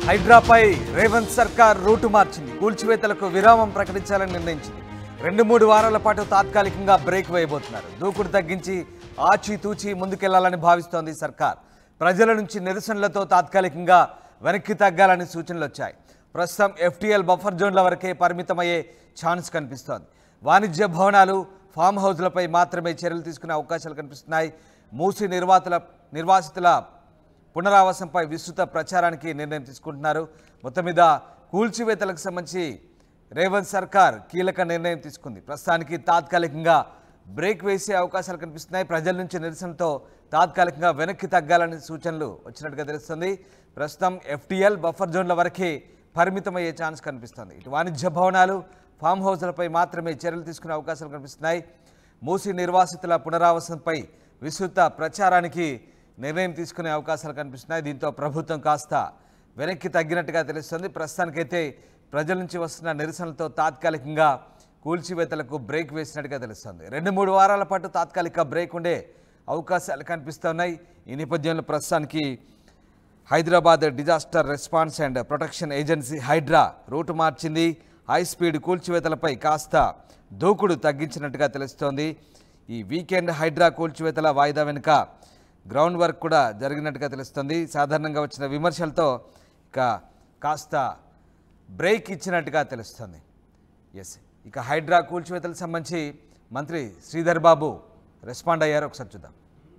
హైడ్రాపై రేవంత్ సర్కార్ రూటు మార్చింది. కూల్చివేతలకు విరామం ప్రకటించాలని నిర్ణయించింది. 2-3 వారాల పాటు తాత్కాలికంగా బ్రేక్ వేయబోతున్నారు. దూకుడు తగ్గించి ఆచితూచి ముందుకెళ్లాలని భావిస్తోంది సర్కార్. ప్రజల నుంచి నిరసనలతో తాత్కాలికంగా వెనక్కి తగ్గాలని సూచనలు వచ్చాయి. ప్రస్తుతం FTL బఫర్ జోన్ల వరకే పరిమితమయ్యే ఛాన్స్ కనిపిస్తోంది. వాణిజ్య భవనాలు, ఫామ్ హౌస్లపై మాత్రమే చర్యలు తీసుకునే అవకాశాలు కనిపిస్తున్నాయి. మూసి నిర్వాసితుల పునరావాసంపై విస్తృత ప్రచారానికి నిర్ణయం తీసుకుంటున్నారు. మొత్తం మీద కూల్చివేతలకు సంబంధించి రేవంత్ సర్కార్ కీలక నిర్ణయం తీసుకుంది. ప్రస్తుతానికి తాత్కాలికంగా బ్రేక్ వేసే అవకాశాలు కనిపిస్తున్నాయి. ప్రజల నుంచి నిరసనతో తాత్కాలికంగా వెనక్కి తగ్గాలని సూచనలు వచ్చినట్టుగా తెలుస్తుంది. ప్రస్తుతం FTL బఫర్ జోన్ల వరకే పరిమితమయ్యే ఛాన్స్ కనిపిస్తుంది. ఇటు వాణిజ్య భవనాలు, ఫామ్ హౌస్లపై మాత్రమే చర్యలు తీసుకునే అవకాశాలు కనిపిస్తున్నాయి. మూసి నిర్వాసితుల పునరావాసంపై విస్తృత ప్రచారానికి నిర్ణయం తీసుకునే అవకాశాలు కనిపిస్తున్నాయి. దీంతో ప్రభుత్వం కాస్త వెనక్కి తగ్గినట్టుగా తెలుస్తుంది. ప్రస్తుతానికైతే ప్రజల నుంచి వస్తున్న నిరసనలతో తాత్కాలికంగా కూల్చివేతలకు బ్రేక్ వేసినట్టుగా తెలుస్తుంది. 2-3 వారాల పాటు తాత్కాలిక బ్రేక్ ఉండే అవకాశాలు కనిపిస్తున్నాయి. ఈ నేపథ్యంలో ప్రస్తుతానికి Hyderabad disaster response and protection agency HYDRAA route మార్చింది. హై స్పీడ్ కూల్చివేతలపై కాస్త దూకుడు తగ్గించినట్టుగా తెలుస్తోంది. ఈ వీకెండ్ హైడ్రా కూల్చివేతల వాయిదా వెనుక గ్రౌండ్ వర్క్ కూడా జరిగినట్టుగా తెలుస్తుంది. సాధారణంగా వచ్చిన విమర్శలతో కాస్త బ్రేక్ ఇచ్చినట్టుగా తెలుస్తుంది. ఇక హైడ్రా కూల్చివేతలకు సంబంధించి మంత్రి శ్రీధర్ బాబు రెస్పాండ్ అయ్యారు. ఒకసారి చూద్దాం.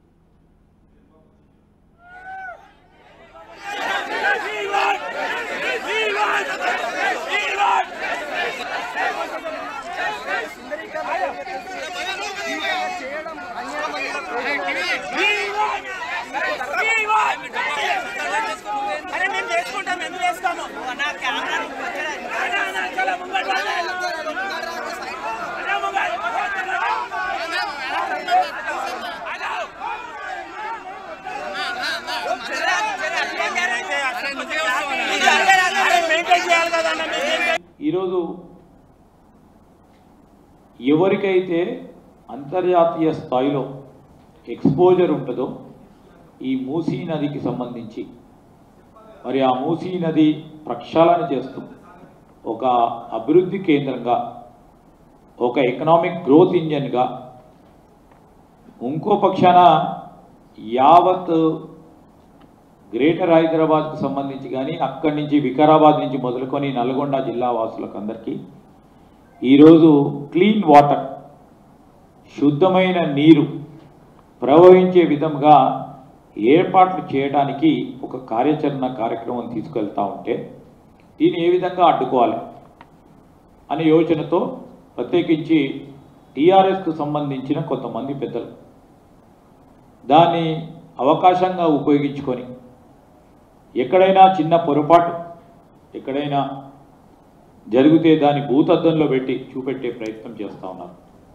ఈరోజు ఎవరికైతే అంతర్జాతీయ స్థాయిలో ఎక్స్పోజర్ ఉంటుందో ఈ మూసీ నదికి సంబంధించి మరి ఆ మూసీ నది ప్రక్షాళన చేస్తూ ఒక అభివృద్ధి కేంద్రంగా, ఒక ఎకనామిక్ గ్రోత్ ఇంజన్గా, ఇంకో పక్షాన యావత్ గ్రేటర్ హైదరాబాద్కు సంబంధించి కానీ అక్కడి నుంచి వికారాబాద్ నుంచి మొదలుకొని నల్గొండ జిల్లా వాసులకు అందరికీ ఈరోజు క్లీన్ వాటర్, శుద్ధమైన నీరు ప్రవహించే విధంగా ఏర్పాట్లు చేయడానికి ఒక కార్యాచరణ తీసుకెళ్తా ఉంటే దీన్ని ఏ విధంగా అడ్డుకోవాలి అనే యోచనతో ప్రత్యేకించి టీఆర్ఎస్కు సంబంధించిన కొంతమంది పెద్దలు దాన్ని అవకాశంగా ఉపయోగించుకొని ఎక్కడైనా చిన్న పొరపాటు ఎక్కడైనా జరిగితే దాన్ని భూతద్దంలో పెట్టి చూపెట్టే ప్రయత్నం చేస్తూ ఉన్నారు.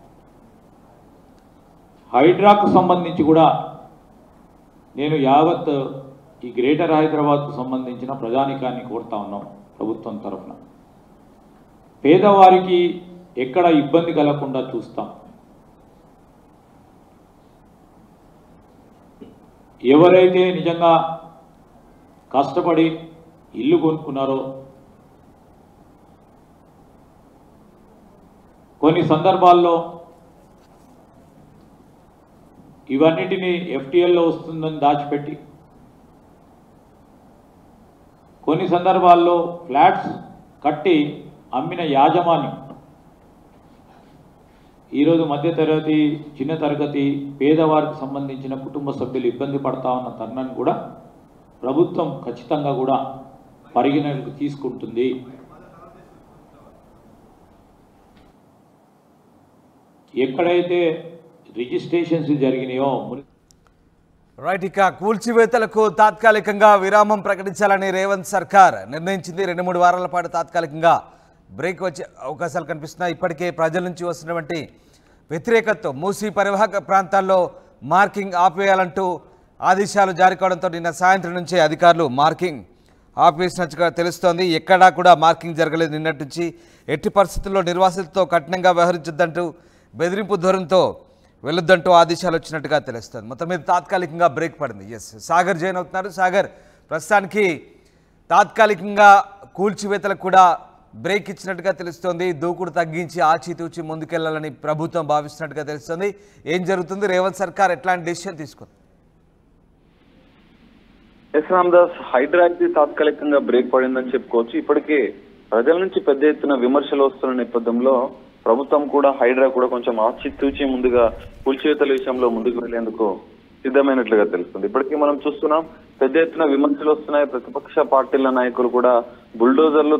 హైడ్రాకు సంబంధించి కూడా నేను యావత్ ఈ గ్రేటర్ హైదరాబాద్కు సంబంధించిన ప్రజానికాన్ని కోరుతా ఉన్నాం. ప్రభుత్వం తరఫున పేదవారికి ఎక్కడ ఇబ్బంది కలగకుండా చూస్తాం. ఎవరైతే నిజంగా కష్టపడి ఇల్లు కొనుక్కున్నారో కొన్ని సందర్భాల్లో ఇవన్నిటినీ FTLలో వస్తుందని దాచిపెట్టి కొన్ని సందర్భాల్లో ఫ్లాట్స్ కట్టి అమ్మిన యాజమాన్యం ఈరోజు మధ్యతరగతి, చిన్న తరగతి పేదవారికి సంబంధించిన కుటుంబ సభ్యులు ఇబ్బంది పడతా ఉన్న తరుణాన్ని కూడా ప్రభుత్వం ఖచ్చితంగా కూడా పరిగణనకు తీసుకుంటుంది. ఎక్కడైతే రిజిస్ట్రేషన్స్ జరిగినాయో రైట్, ఇక కూల్చివేతలకు తాత్కాలికంగా విరామం ప్రకటించాలని రేవంత్ సర్కార్ నిర్ణయించింది. 2-3 వారాల పాటు తాత్కాలికంగా బ్రేక్ వచ్చే అవకాశాలు కనిపిస్తున్నాయి. ఇప్పటికే ప్రజల నుంచి వస్తున్నటువంటి వ్యతిరేకతతో మూసీ పరివాహక ప్రాంతాల్లో మార్కింగ్ ఆపేయాలంటూ ఆదేశాలు జారీ కావడంతో నిన్న సాయంత్రం నుంచే అధికారులు మార్కింగ్ ఆపేసినట్టుగా తెలుస్తోంది. ఎక్కడా కూడా మార్కింగ్ జరగలేదు. నిన్నటి నుంచి ఎట్టి పరిస్థితుల్లో నిర్వాసితులతో కఠినంగా వ్యవహరించొద్దంటూ బెదిరింపు ధోరణితో వెళ్ళొద్దంటూ ఆదేశాలు వచ్చినట్టుగా తెలుస్తుంది. మొత్తం మీద తాత్కాలికంగా బ్రేక్ పడింది. సాగర్ జైన్ అవుతున్నారు. సాగర్, ప్రస్తుతానికి తాత్కాలికంగా కూల్చివేతలకు కూడా బ్రేక్ ఇచ్చినట్టుగా తెలుస్తోంది. దూకుడు తగ్గించి ఆచితూచి ముందుకెళ్లాలని ప్రభుత్వం భావిస్తున్నట్టుగా తెలుస్తోంది. ఏం జరుగుతుంది? రేవంత్ సర్కార్ ఎట్లాంటి డెసిషన్ తీసుకుంది? రామదాస్, హైడ్రాకి తాత్కాలికంగా బ్రేక్ పడిందని చెప్పుకోవచ్చు. ఇప్పటికే ప్రజల నుంచి పెద్ద ఎత్తున విమర్శలు వస్తున్న నేపథ్యంలో ప్రభుత్వం కూడా హైడ్రా కూడా కొంచెం ఆచితూచి ముందుగా కూల్చివేతల విషయంలో ముందుకు వెళ్లేందుకు సిద్ధమైనట్లుగా తెలుస్తుంది. ఇప్పటికీ మనం చూస్తున్నాం, పెద్ద ఎత్తున విమర్శలు వస్తున్నాయి. ప్రతిపక్ష పార్టీల నాయకులు కూడా బుల్డోజర్లు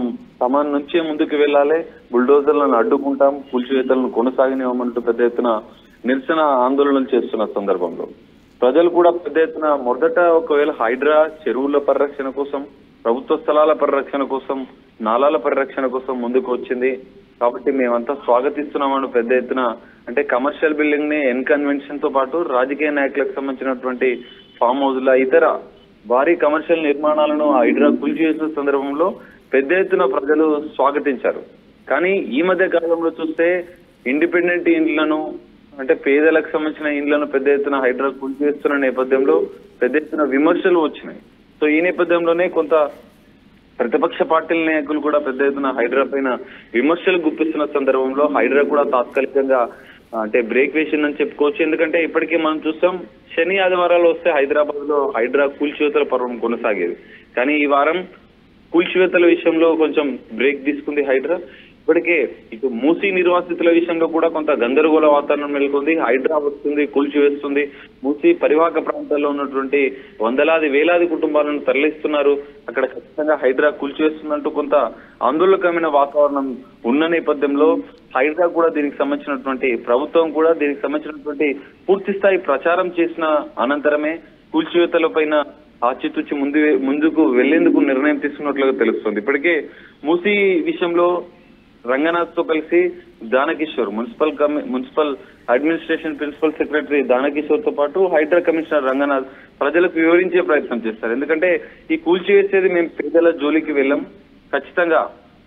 తమ నుంచే ముందుకు వెళ్లాలి, బుల్డోజర్లను అడ్డుకుంటాం, కూల్చివేతలను కొనసాగనివ్వమంటూ పెద్ద ఎత్తున నిరసన ఆందోళనలు చేస్తున్న సందర్భంలో ప్రజలు కూడా పెద్ద ఎత్తున మొదట ఒకవేళ హైడ్రా చెరువుల పరిరక్షణ కోసం, ప్రభుత్వ స్థలాల పరిరక్షణ కోసం, నాలాల పరిరక్షణ కోసం ముందుకు వచ్చింది కాబట్టి మేమంతా స్వాగతిస్తున్నామని పెద్ద ఎత్తున అంటే కమర్షియల్ బిల్డింగ్ ని ఎన్కన్వెన్షన్ తో పాటు రాజకీయ నాయకులకు సంబంధించినటువంటి ఫామ్ హౌస్ల ఇతర భారీ కమర్షియల్ నిర్మాణాలను హైడ్రా కూల్చివేసిన సందర్భంలో పెద్ద ఎత్తున ప్రజలు స్వాగతించారు. కానీ ఈ మధ్య కాలంలో చూస్తే ఇండిపెండెంట్ ఇండ్లను అంటే పేదలకు సంబంధించిన ఇండ్లను పెద్ద ఎత్తున హైడ్రా కూల్చివేస్తున్న నేపథ్యంలో పెద్ద ఎత్తున విమర్శలు వచ్చినాయి. సో ఈ నేపథ్యంలోనే కొంత ప్రతిపక్ష పార్టీల నాయకులు కూడా పెద్ద ఎత్తున హైడ్రా పైన విమర్శలు గుప్పిస్తున్న సందర్భంలో హైడ్రా కూడా తాత్కాలికంగా అంటే బ్రేక్ వేసిందని చెప్పుకోవచ్చు. ఎందుకంటే ఇప్పటికీ మనం చూస్తాం, శని ఆదివారాలు వస్తే హైదరాబాద్ లో హైడ్రా కూల్చివేతల పర్వం కొనసాగేది. కానీ ఈ వారం కూల్చివేతల విషయంలో కొంచెం బ్రేక్ తీసుకుంది హైడ్రా. ఇప్పటికే ఇటు మూసీ నిర్వాసితుల విషయంలో కూడా కొంత గందరగోళ వాతావరణం నెలకొంది. హైడ్రా వస్తుంది, కూల్చివేస్తుంది. మూసీ పరివాహక ప్రాంతాల్లో ఉన్నటువంటి వందలాది వేలాది కుటుంబాలను తరలిస్తున్నారు. అక్కడ ఖచ్చితంగా హైడ్రా కూల్చివేస్తుందంటూ కొంత ఆందోళనకరమైన వాతావరణం ఉన్న నేపథ్యంలో హైడ్రా కూడా దీనికి సంబంధించినటువంటి ప్రభుత్వం కూడా దీనికి సంబంధించినటువంటి పూర్తి స్థాయి ప్రచారం చేసిన అనంతరమే కూల్చివేతల పైన ఆచితూచి ముందుకు వెళ్లేందుకు నిర్ణయం తీసుకున్నట్లుగా తెలుస్తుంది. ఇప్పటికే మూసీ విషయంలో రంగనాథ్ తో కలిసి Danakishore, municipal administration principal secretary Danakishore తో పాటు హైడ్రా కమిషనర్ రంగనాథ్ ప్రజలకు వివరించే ప్రయత్నం చేస్తారు. ఎందుకంటే ఈ కూల్చివేసేది మేము పేదల జోలికి వెళ్ళాం, ఖచ్చితంగా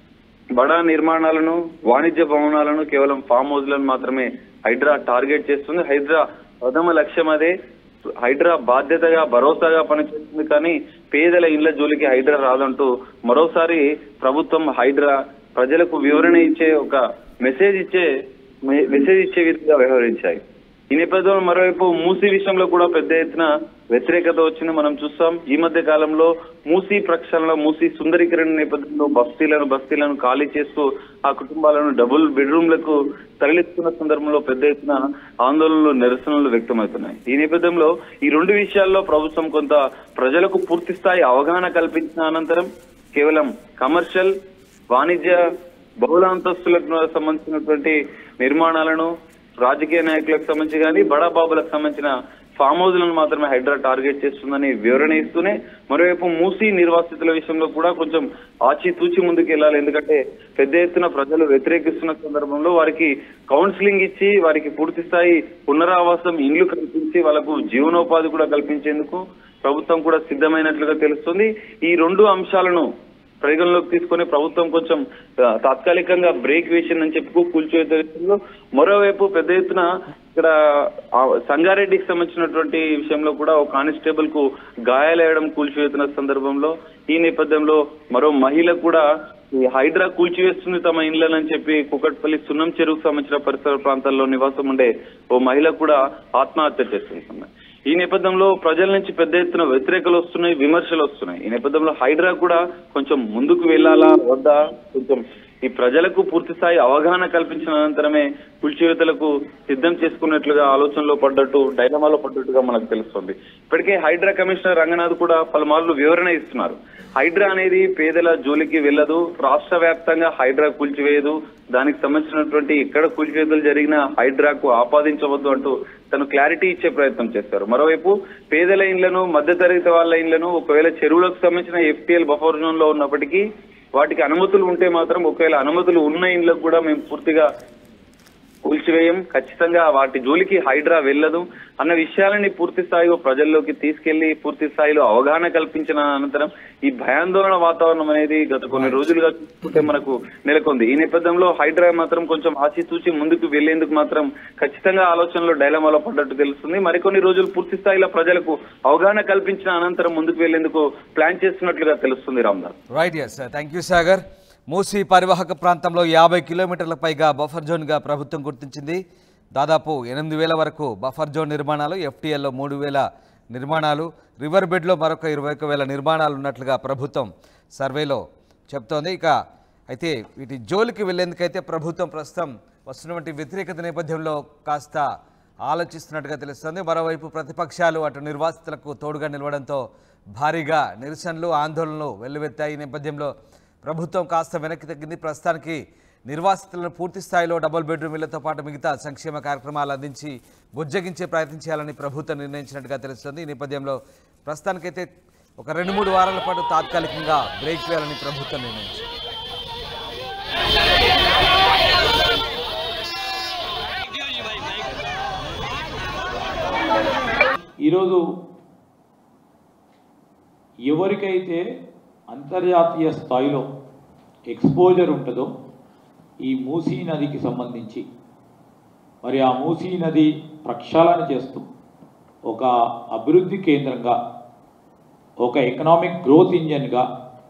బడా నిర్మాణాలను, వాణిజ్య భవనాలను, కేవలం ఫామ్ హౌస్లను మాత్రమే హైడ్రా టార్గెట్ చేస్తుంది. హైడ్రా ప్రథమ లక్ష్యం అదే. హైడ్రా బాధ్యతగా భరోసాగా పనిచేస్తుంది, కానీ పేదల ఇళ్ల జోలికి హైడ్రా రాదంటూ మరోసారి ప్రభుత్వం హైడ్రా ప్రజలకు వివరణ ఇచ్చే ఒక మెసేజ్ ఇచ్చే విధంగా వ్యవహరించాయి. ఈ నేపథ్యంలో మరోవైపు మూసీ విషయంలో కూడా పెద్ద ఎత్తున వ్యతిరేకత వచ్చింది మనం చూస్తాం. ఈ మధ్య కాలంలో మూసీ ప్రక్షాళన, మూసీ సుందరీకరణ నేపథ్యంలో బస్తీలను ఖాళీ చేస్తూ ఆ కుటుంబాలను డబుల్ బెడ్రూమ్లకు తరలిస్తున్న సందర్భంలో పెద్ద ఎత్తున ఆందోళనలు, నిరసనలు వ్యక్తమవుతున్నాయి. ఈ నేపథ్యంలో ఈ రెండు విషయాల్లో ప్రభుత్వం కొంత ప్రజలకు పూర్తి స్థాయి అవగాహన కల్పించిన అనంతరం కేవలం కమర్షియల్, వాణిజ్య, బహుళ అంతస్తులకు సంబంధించినటువంటి నిర్మాణాలను, రాజకీయ నాయకులకు సంబంధించి కానీ బడాబాబులకు సంబంధించిన ఫామ్ హౌస్లను మాత్రమే హైడ్రా టార్గెట్ చేస్తుందని వివరణ ఇస్తూనే మరోవైపు మూసీ నిర్వాసితుల విషయంలో కూడా కొంచెం ఆచితూచి ముందుకు వెళ్ళాలి. ఎందుకంటే పెద్ద ఎత్తున ప్రజలు వ్యతిరేకిస్తున్న సందర్భంలో వారికి కౌన్సిలింగ్ ఇచ్చి, వారికి పూర్తి స్థాయి పునరావాసం, ఇండ్లు కల్పించి, వాళ్ళకు జీవనోపాధి కూడా కల్పించేందుకు ప్రభుత్వం కూడా సిద్ధమైనట్లుగా తెలుస్తుంది. ఈ రెండు అంశాలను పరిగణలోకి తీసుకుని ప్రభుత్వం కొంచెం తాత్కాలికంగా బ్రేక్ వేసిందని చెప్పుకో కూల్చివేతలో. మరోవైపు పెద్ద ఎత్తున ఇక్కడ సంగారెడ్డికి సంబంధించినటువంటి విషయంలో కూడా ఒక కానిస్టేబుల్ కు గాయాలయ్యడం కూల్చివేతున్న సందర్భంలో ఈ నేపథ్యంలో మరో మహిళ కూడా ఈ హైడ్రా కూల్చివేస్తుంది తమ ఇండ్లని చెప్పి కుకట్పల్లి సున్నం చెరువుకు సంబంధించిన పరిసర ప్రాంతాల్లో నివాసం ఉండే ఓ మహిళ కూడా ఆత్మహత్య చేస్తుంది. ఈ నేపథ్యంలో ప్రజల నుంచి పెద్ద ఎత్తున వ్యతిరేకలు వస్తున్నాయి, విమర్శలు వస్తున్నాయి. ఈ నేపథ్యంలో హైడ్రా కూడా కొంచెం ముందుకు వెళ్లాలా వద్దా, కొంచెం ఈ ప్రజలకు పూర్తి స్థాయి అవగాహన కల్పించిన అనంతరమే కూల్చివేతలకు సిద్ధం చేసుకున్నట్లుగా ఆలోచనలో పడ్డట్టు, డైలమాలో పడ్డట్టుగా మనకు తెలుస్తుంది. ఇప్పటికే హైడ్రా కమిషనర్ రంగనాథ్ కూడా పలుమార్లు వివరణ ఇస్తున్నారు. హైడ్రా అనేది పేదల జోలికి వెళ్ళదు, రాష్ట్ర వ్యాప్తంగా హైడ్రా కూల్చివేయదు, దానికి సంబంధించినటువంటి ఎక్కడ కూల్చివేతలు జరిగినా హైడ్రాకు ఆపాదించవద్దు అంటూ తను క్లారిటీ ఇచ్చే ప్రయత్నం చేస్తారు. మరోవైపు పేదల ఇండ్లను, మధ్యతరగతి వాళ్ళ ఇండ్లను ఒకవేళ చెరువులకు సంబంధించిన FTL బఫర్ జోన్ లో ఉన్నప్పటికీ వాటికి అనుమతులు ఉంటే మాత్రం, ఒకవేళ అనుమతులు ఉన్న ఇండ్లకు కూడా మేము పూర్తిగా కూల్చివేయం, ఖచ్చితంగా వాటి జోలికి హైడ్రా వెళ్ళదు అన్న విషయాలని పూర్తి స్థాయిలో ప్రజల్లోకి తీసుకెళ్లి పూర్తి స్థాయిలో అవగాహన కల్పించిన అనంతరం ఈ భయాందోళన వాతావరణం అనేది గత కొన్ని రోజులుగా చూసుకుంటే మనకు నెలకొంది. ఈ నేపథ్యంలో హైడ్రా మాత్రం కొంచెం ఆచితూచి ముందుకు వెళ్లేందుకు మాత్రం ఖచ్చితంగా ఆలోచనలో డైలమాలో పడ్డట్టు తెలుస్తుంది. మరికొన్ని రోజులు పూర్తి స్థాయిలో ప్రజలకు అవగాహన కల్పించిన అనంతరం ముందుకు వెళ్లేందుకు ప్లాన్ చేస్తున్నట్లుగా తెలుస్తుంది. Ramdas. Right, yes, thank you Sagar. Musi పరివాహక ప్రాంతంలో 50 కిలోమీటర్ల పైగా బఫర్ జోన్గా ప్రభుత్వం గుర్తించింది. దాదాపు 8,000 వరకు బఫర్ జోన్ నిర్మాణాలు, ఎఫ్టీఎల్లో 3,000 నిర్మాణాలు, రివర్ బెడ్లో మరొక 21,000 నిర్మాణాలు ఉన్నట్లుగా ప్రభుత్వం సర్వేలో చెప్తోంది. ఇక అయితే వీటి జోలికి వెళ్లేందుకైతే ప్రభుత్వం ప్రస్తుతం వస్తున్నటువంటి వ్యతిరేకత నేపథ్యంలో కాస్త ఆలోచిస్తున్నట్టుగా తెలుస్తోంది. మరోవైపు ప్రతిపక్షాలు అటు నిర్వాసితులకు తోడుగా నిలవడంతో భారీగా నిరసనలు, ఆందోళనలు వెల్లువెత్తాయి. ఈ నేపథ్యంలో ప్రభుత్వం కాస్త వెనక్కి తగ్గింది. ప్రస్తుతానికి నిర్వాసితులను పూర్తి స్థాయిలో డబుల్ బెడ్రూమ్ ఇళ్లతో పాటు మిగతా సంక్షేమ కార్యక్రమాలు అందించి బుజ్జగించే ప్రయత్నం చేయాలని ప్రభుత్వం నిర్ణయించినట్టుగా తెలుస్తుంది. ఈ నేపథ్యంలో ప్రస్తుతానికైతే ఒక 2-3 వారాల పాటు తాత్కాలికంగా బ్రేక్ వేయాలని ప్రభుత్వం నిర్ణయించింది. ఈరోజు ఎవరికైతే అంతర్జాతీయ స్థాయిలో ఎక్స్పోజర్ ఉంటుందో ఈ మూసీ నదికి సంబంధించి మరి ఆ మూసీ నది ప్రక్షాళన చేస్తూ ఒక అభివృద్ధి కేంద్రంగా, ఒక ఎకనామిక్ గ్రోత్ ఇంజన్గా,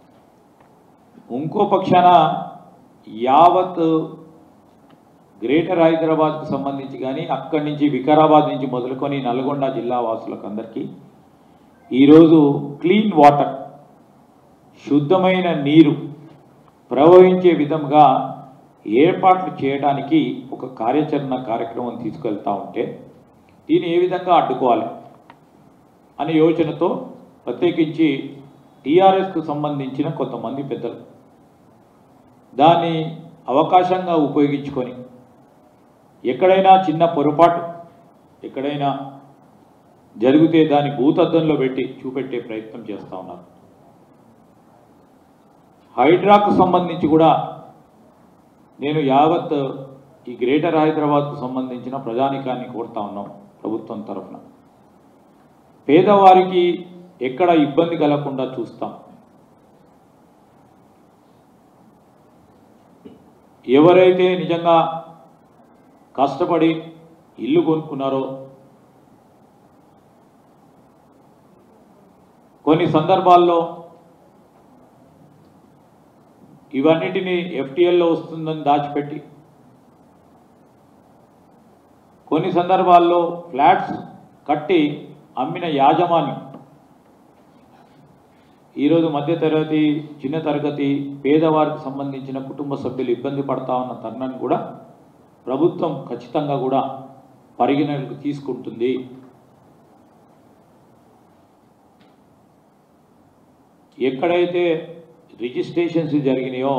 ఇంకో పక్షాన యావత్ గ్రేటర్ హైదరాబాద్కు సంబంధించి కానీ అక్కడి నుంచి వికారాబాద్ నుంచి మొదలుకొని నల్గొండ జిల్లా వాసులకు అందరికీ ఈరోజు క్లీన్ వాటర్, శుద్ధమైన నీరు ప్రవహించే విధంగా ఏర్పాట్లు చేయడానికి ఒక కార్యాచరణ తీసుకెళ్తా ఉంటే దీన్ని ఏ విధంగా అడ్డుకోవాలి అనే యోచనతో ప్రత్యేకించి టీఆర్ఎస్కు సంబంధించిన కొంతమంది పెద్దలు దాన్ని అవకాశంగా ఉపయోగించుకొని ఎక్కడైనా చిన్న పొరపాటు ఎక్కడైనా జరిగితే దాన్ని భూతద్దంలో పెట్టి చూపెట్టే ప్రయత్నం చేస్తూ ఉన్నారు. హైడ్రాకు సంబంధించి కూడా నేను యావత్ ఈ గ్రేటర్ హైదరాబాద్కు సంబంధించిన ప్రజానికాన్ని కోరుతా ఉన్నాం. ప్రభుత్వం తరఫున పేదవారికి ఎక్కడ ఇబ్బంది కలగకుండా చూస్తాం. ఎవరైతే నిజంగా కష్టపడి ఇల్లు కొనుక్కున్నారో కొన్ని సందర్భాల్లో ఇవన్నిటినీ ఎఫ్టీఎల్లో వస్తుందని దాచిపెట్టి కొన్ని సందర్భాల్లో ఫ్లాట్స్ కట్టి అమ్మిన యాజమాన్యం ఈరోజు మధ్యతరగతి, చిన్న తరగతి పేదవారికి సంబంధించిన కుటుంబ సభ్యులు ఇబ్బంది పడతా ఉన్న తరుణాన్ని కూడా ప్రభుత్వం ఖచ్చితంగా కూడా పరిగణనకు తీసుకుంటుంది. ఎక్కడైతే రిజిస్ట్రేషన్స్ జరిగినాయో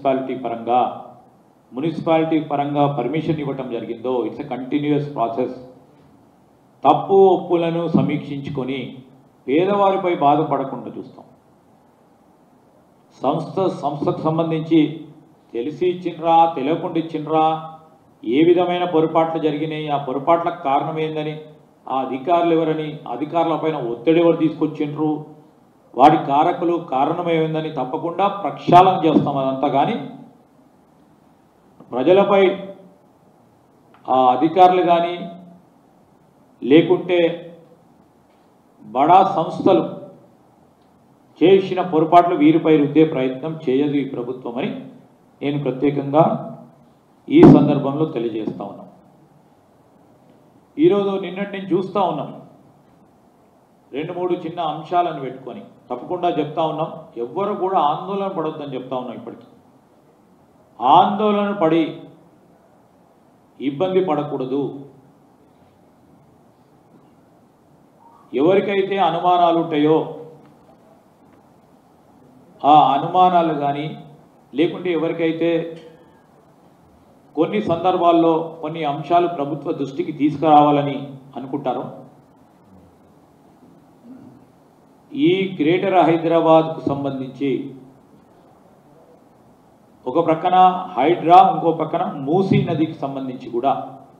మున్సిపాలిటీ పరంగా పర్మిషన్ ఇవ్వటం జరిగిందో ఇట్స్ ఎ కంటిన్యూస్ ప్రాసెస్. తప్పు ఒప్పులను సమీక్షించుకొని పేదవారిపై బాధపడకుండా చూస్తాం. సంస్థకు సంబంధించి తెలిసి ఇచ్చిండ్రా, తెలియకుండా ఇచ్చిండ్రా, ఏ విధమైన పొరపాట్లు జరిగినాయి, ఆ పొరపాట్లకు కారణం ఏందని, ఆ అధికారులు ఎవరని, అధికారులపైన ఒత్తిడి ఎవరు తీసుకొచ్చిండ్రు, వాడి కారకులు కారణమేమైందని తప్పకుండా ప్రక్షాళన చేస్తాం. అదంతా కానీ ప్రజలపై ఆ అధికారులు కానీ లేకుంటే బడా సంస్థలు చేసిన పొరపాట్లు వీరిపై రుద్దే ప్రయత్నం చేయదు ఈ ప్రభుత్వం అని నేను ప్రత్యేకంగా ఈ సందర్భంలో తెలియజేస్తా ఉన్నాం. ఈరోజు నిన్నటి నుంచి చూస్తూ ఉన్నాం 2-3 చిన్న అంశాలను పెట్టుకొని తప్పకుండా చెప్తా ఉన్నాం. ఎవ్వరు కూడా ఆందోళన పడొద్దని చెప్తా ఉన్నాం. ఇప్పటికీ ఆందోళన పడి ఇబ్బంది పడకూడదు. ఎవరికైతే అనుమానాలు ఉంటాయో ఆ అనుమానాలు కానీ లేకుంటే ఎవరికైతే కొన్ని సందర్భాల్లో కొన్ని అంశాలు ప్రభుత్వ దృష్టికి తీసుకురావాలని అనుకుంటారో ఈ గ్రేటర్ హైదరాబాద్కు సంబంధించి ఒక ప్రక్కన హైడ్రా, ఇంకో పక్కన మూసీ నదికి సంబంధించి కూడా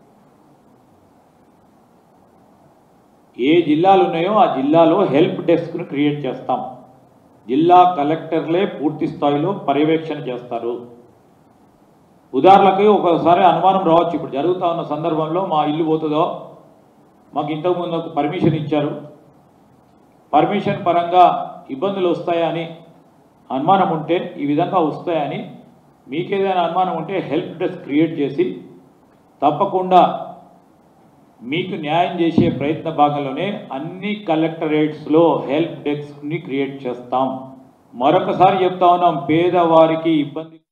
ఏ జిల్లాలు ఉన్నాయో ఆ జిల్లాలో హెల్ప్ డెస్క్ను క్రియేట్ చేస్తాం. జిల్లా కలెక్టర్లే పూర్తి స్థాయిలో పర్యవేక్షణ చేస్తారు. ఉదాహరణకి ఒకసారి అనుమానం రావచ్చు, ఇప్పుడు జరుగుతూ ఉన్న సందర్భంలో మా ఇల్లు పోతుందో, మాకు ఇంతకుముందు ఒక పర్మిషన్ ఇచ్చారు, పర్మిషన్ పరంగా ఇబ్బందులు వస్తాయని అనుమానం ఉంటే, ఈ విధంగా వస్తాయని మీకేదైనా అనుమానం ఉంటే హెల్ప్ డెస్క్ క్రియేట్ చేసి తప్పకుండా మీకు న్యాయం చేసే ప్రయత్న భాగంలోనే అన్ని కలెక్టరేట్స్లో హెల్ప్ డెస్క్ని క్రియేట్ చేస్తాం. మరొకసారి చెప్తా ఉన్నాం, పేదవారికి ఇబ్బంది